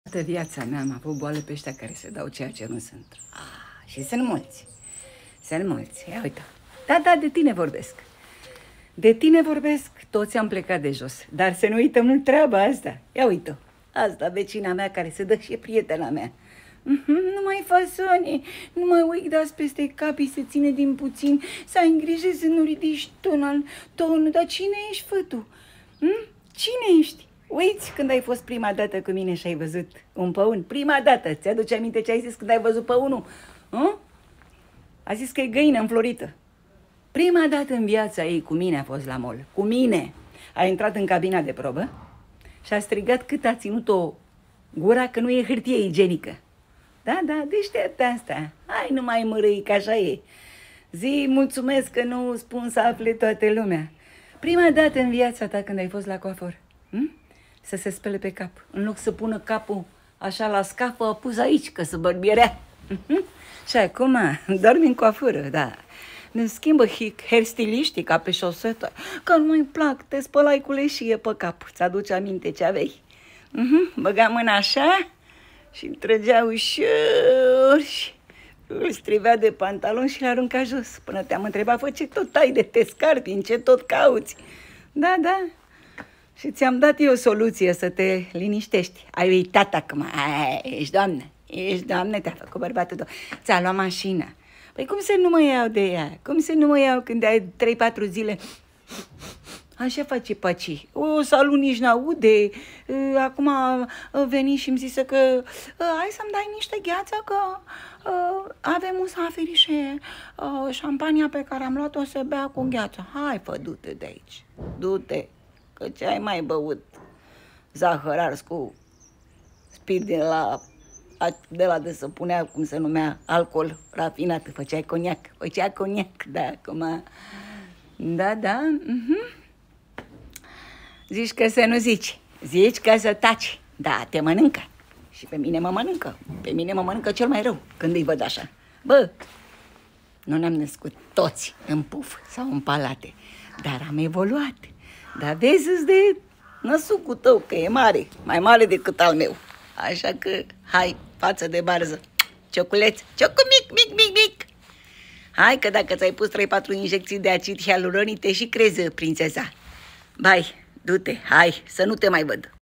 Toată viața mea am avut boale pe ăștia care se dau ceea ce nu sunt. Și sunt mulți. Sunt mulți. Ia uite. Da, de tine vorbesc. De tine vorbesc, toți am plecat de jos. Dar să nu uităm în treaba asta. Ia uite. Asta, vecina mea care se dă și e prietena mea. Nu mai fasone, nu mai uitați peste capii, se ține din puțin, să ai îngrijă să nu ridici tonul. Dar cine ești, fă tu? Cine ești? Uiți când ai fost prima dată cu mine și ai văzut un păun. Prima dată. Ți-aduce aminte ce ai zis când ai văzut păunul? A zis că e găină înflorită. Prima dată în viața ei cu mine a fost la mall. Cu mine. A intrat în cabina de probă și a strigat cât a ținut-o gura că nu e hârtie igienică. Da, deșteaptă asta. Hai, nu mai mărâi, că așa e. Zi, mulțumesc că nu spun să afle toată lumea. Prima dată în viața ta când ai fost la coafor, să se spele pe cap. În loc să pună capul așa la scafă, a pus aici, că se bărbierea. Și acum dormi în coafură, da. Ne schimbă hairstyliștii ca pe șosetă, că nu-i plac, te spălai cu leșie pe cap. Ți-aduce aminte ce aveai? Băga mâna așa și îl trăgea ușor și îl strivea de pantalon și l-arunca jos. Până te-am întrebat, fă, ce tot ai de te scarpi, în ce tot cauți? Da. Și ți-am dat eu o soluție să te liniștești. Ai uitat acum. Ești doamnă, te-a făcut bărbatul tău. Ți-a luat mașina. Păi cum să nu mă iau de ea? Cum să nu mă iau când ai 3-4 zile? Așa face paci. O salul nici n-aude. Acum a venit și îmi zise că hai să-mi dai niște gheață că avem musafiri și șampania pe care am luat-o se bea cu gheață. Hai, fă, du-te de aici. Du-te. Că ce ai mai băut? Zahăr ars cu spirit de la de se punea, cum se numea, alcool rafinat. Făceai coniac, da, acum. Da. Zici că să nu zici. Zici că să taci. Da, te mănâncă. Și pe mine mă mănâncă. Pe mine mă mănâncă cel mai rău când îi văd așa. Bă, nu ne-am născut toți în puf sau în palate, dar am evoluat. Dar vezi de năsucul tău, că e mare, mai mare decât al meu. Așa că, hai, față de barză. Cioculeț, mic. Hai că dacă ți-ai pus 3-4 injecții de acid hialuronic, te și crezi, prințesa. Bai, du-te, hai, să nu te mai văd.